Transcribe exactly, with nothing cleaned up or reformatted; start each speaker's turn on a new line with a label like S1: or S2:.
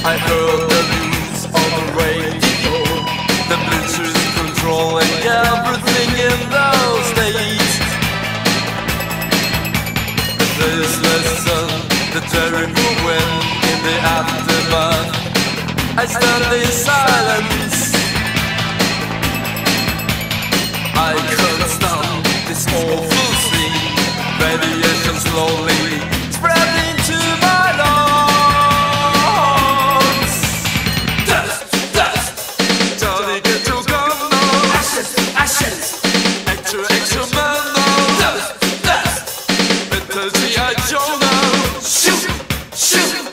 S1: I heard the news on the radio. The bleachers controlling everything in those days. Please listen, the terrible wind in the aftermath. I stand in silence. I can't stop this awful scene. Radiation slowly spreading to my lungs. Dust, dust, Johnny get to come now. Ashes, ashes, extra, extra man now. Dust, dust, better G I Joe now. Shoot, shoot.